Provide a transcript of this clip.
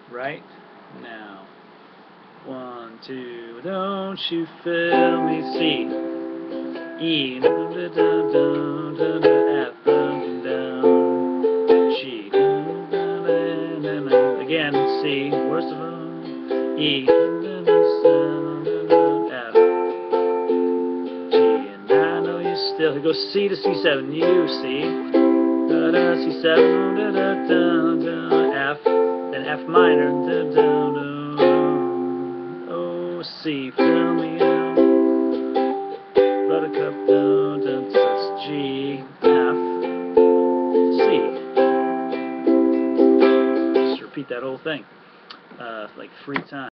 right now. 1, 2, don't you feel me? C, E, F, down, G, again, C, worst of all, E, F, G, and I know you still. It goes C to C7, U, C, C7, F, then F minor, oh, C, fill me out, Buttercup, G, F, C. Just repeat that whole thing, like 3 times.